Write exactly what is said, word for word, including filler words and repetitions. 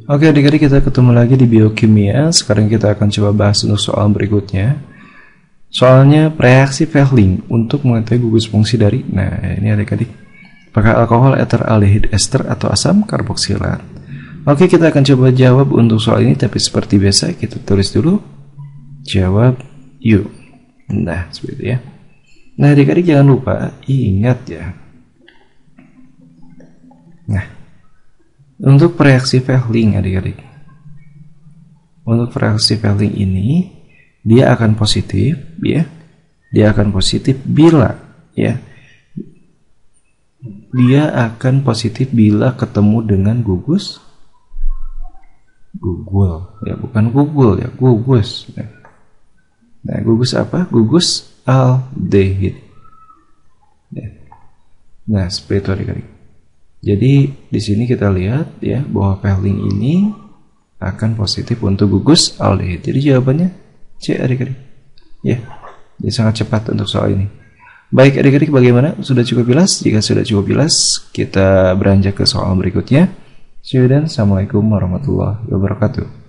Oke adik-adik, kita ketemu lagi di biokimia. Sekarang kita akan coba bahas untuk soal berikutnya. Soalnya reaksi Fehling untuk mengetahui gugus fungsi dari, nah ini adik-adik, apakah alkohol, eter, aldehid, ester, atau asam karboksilat. Oke, kita akan coba jawab untuk soal ini, tapi seperti biasa kita tulis dulu jawab yuk. Nah seperti itu ya. Nah adik-adik jangan lupa ingat ya. Nah untuk reaksi Fehling adik-adik, untuk reaksi Fehling ini dia akan positif ya, dia akan positif bila ya, dia akan positif bila ketemu dengan gugus gugul ya, bukan gugul ya, gugus ya. Nah gugus apa? Gugus aldehid ya. Nah seperti itu adik-adik. Jadi di sini kita lihat ya bahwa Fehling ini akan positif untuk gugus aldehid. Jadi jawabannya C adik-adik. Ya, jadi sangat cepat untuk soal ini. Baik adik-adik, bagaimana? Sudah cukup jelas? Jika sudah cukup jelas, kita beranjak ke soal berikutnya. See you then. Assalamualaikum warahmatullahi wabarakatuh.